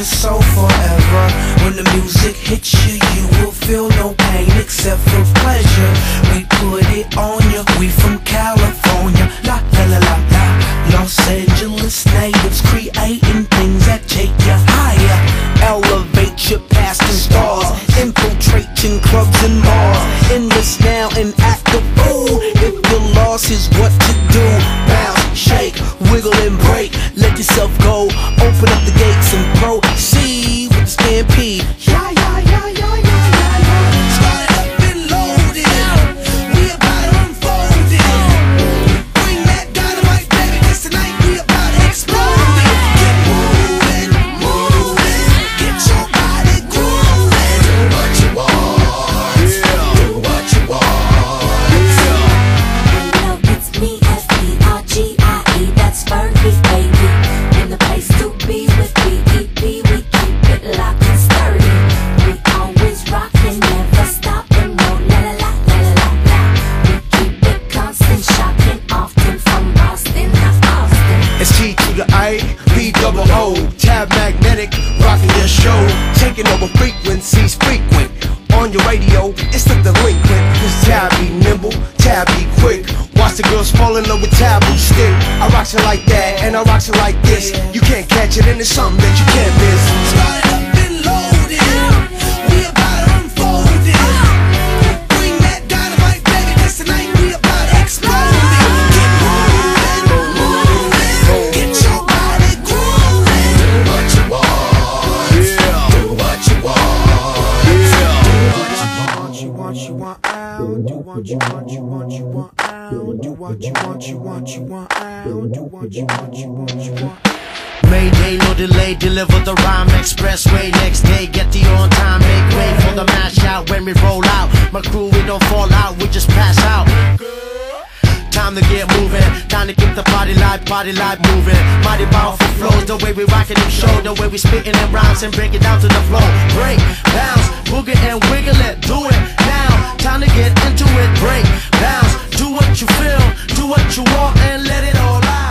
your soul forever. When the music hits you, you will feel no pain except for pleasure. We put it on you, we from California. La la la la la. Los Angeles natives creating things that take you higher. Elevate you past the stars, infiltrating clubs and bars. Endless now and act the fool. If your loss is what to do, bounce, shake, wiggle and break. Let yourself go, open up the gates and proceed with the stampede. Yeah, yeah, yeah, yeah, yeah, yeah, yeah. Started up and loaded, we about to unfold it. Bring that dynamite, baby, 'cause tonight we about to explode it. Get moving, moving, get your body grooving. Do what you want, do what you want. Hello, it's me, F-E-R-G-I-E, that's Fergie, baby. In the place to be with B.E.P. we keep it locked and sturdy. We always rockin', never stoppin', no la la la la la la. We keep it constant, shocking, often from Boston to Austin. It's T to the I, B double O, tab magnetic, rocking your show, taking over frequencies frequent. On your radio, it's the delinquent. Cause tab be nimble, tab be quick. Watch the girls fall in love with taboo stick. I rocks it like that, and I rocks it like this. You can't catch it, and it's something that you can't miss. Started up and loaded, we about to unfold it. Bring that dynamite, baby, 'cause tonight we about to explode it. Get moving, moving, get your body grooving. Do what you want, do what you want. Do what you want out, do what you want, you want, you want out. Do what you want, you want, you want out. Do what you want, you want, you want. Mayday, no delay, deliver the rhyme expressway. Next day, get the on time, make way for the mash out. When we roll out, my crew, we don't fall out, we just pass out. Time to get moving, time to keep the party live moving. Mighty powerful flows, the way we rockin' them show, the way we spittin' them rhymes and break it down to the flow. Break, bounce, boogie and wiggle it, do it now. Time to get into it, break, bounce, do what you feel, do what you want and let it all out.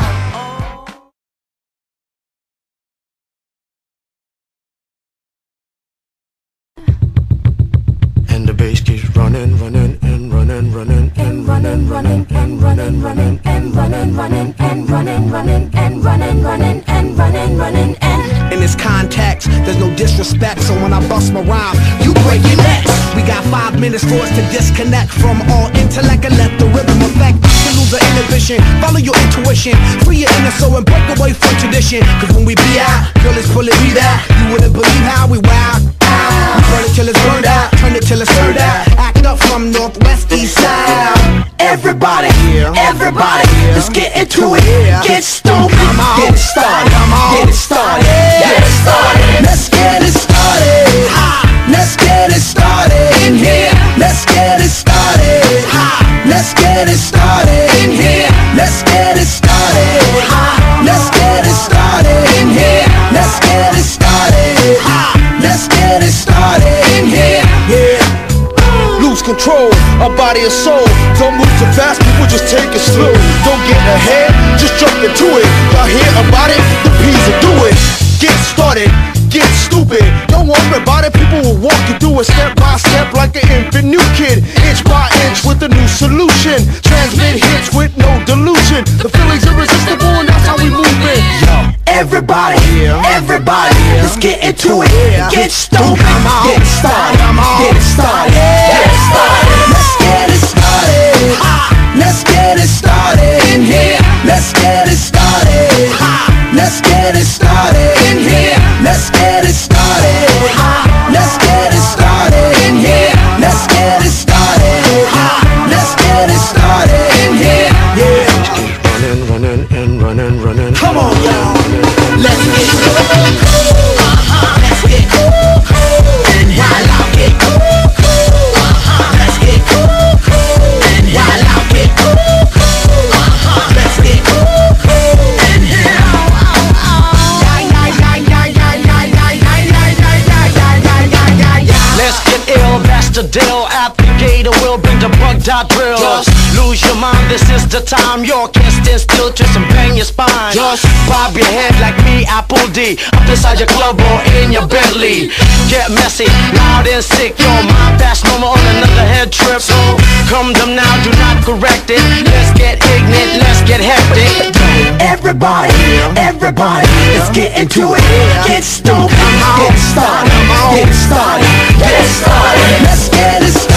And the bass keeps running, running, and running, running, and running, running, and running, running, and running, running, and running, running, and running, running, and running, running, and In this context, there's no disrespect, so when I bust my rhyme, you break your necks. We got 5 minutes for us to disconnect from all intellect and let the rhythm affect. To lose the inhibition, follow your intuition, free your inner soul and break away from tradition. Cause when we be out, girl, it's pulling me out. You wouldn't believe how we wow. We burn it till it's burned out, turn it till it's turned out. Act up from northwest, east side. Everybody, everybody, let's get into it. Get stoned, get it started, get it started, get it started. Let's get it started. Let's get it started in here. Let's get it started. Let's get it started in here. Let's get it started. Let's get it started in here. Let's get it started. Let's get it started in here. Yeah. Lose control, our body and soul. Don't move too fast, people just take it slow. Don't get ahead, just jump into it. Y'all hear about it? The P's will do it. Get started, get stupid. Don't worry about it, people will walk you through it step by step like an infant new kid. Inch by inch with a new solution. Transmit hits with no delusion. The feeling's irresistible and that's how we move it. Yo. Everybody, everybody, let's get into it. Get stupid, get it started, get it started, get it started. Let's get it started. Let's get it started in here. Let's get it started. Let's get it started in here. Let's get it started. Let's get it started in here. Let's get it started. Let's get it started in here. Yeah. Running, running, and running, running. Come on, y'all. Let's get cool. Let's get cool. And while I get cool. Let's get cool. And while I get cool. Let's get cool. And Let's get ill, that's the deal. Applicator will bring the bug dot drill. Lose your mind, this is the time. Your can't stand still, twist and bang your spine. Just bob your head like me, Apple D. Up inside your club or in your Bentley. Get messy, loud and sick. Your mind fast, no more on another head trip. So come them now, do not correct it. Let's get ignorant, let's get hectic. Everybody, everybody, let's get into it. Get stoked, get started, get started, get started. Let's get it started.